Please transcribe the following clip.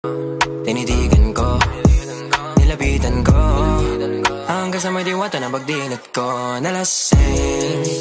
tinitigan ko, nilapitan ko, hanggang sa may diwata na pagdinat ko. Nalasing